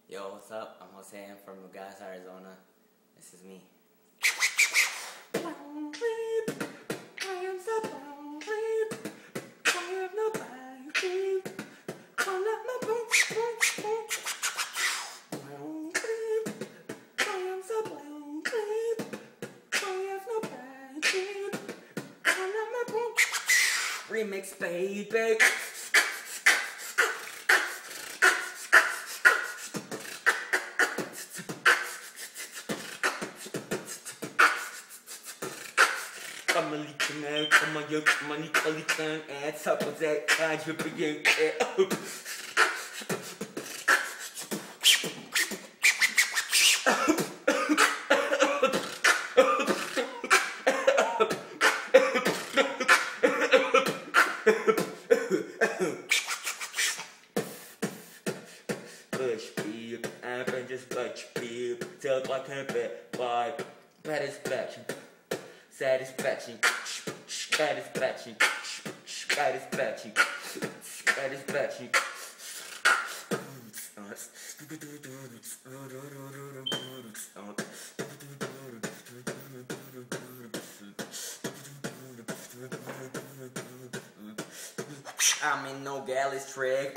Yo, what's up? I'm Jose. I'm from Nogales, Arizona. This is me. Remix, baby. I'm a leaking out, I'm a yoke, money, collie, tongue, and top of that, I drip again. Push beep, I'm just touch beep, tell like a bit vibe, satisfaction, satisfaction, satisfaction, satisfaction, satisfaction. I'm in Nogales trick.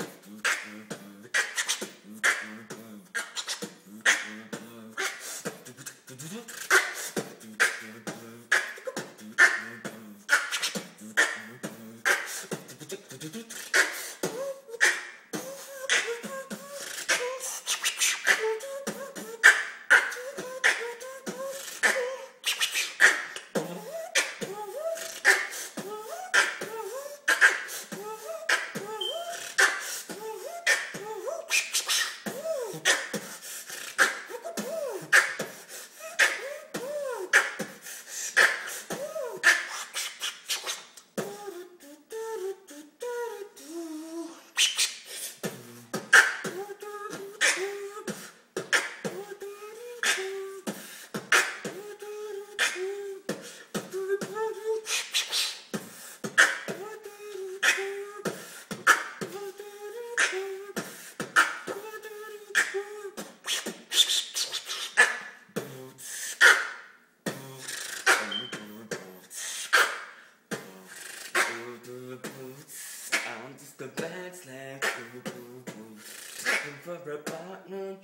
I'm just a bad slag, looking for a partner.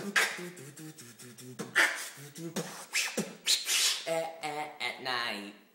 At night.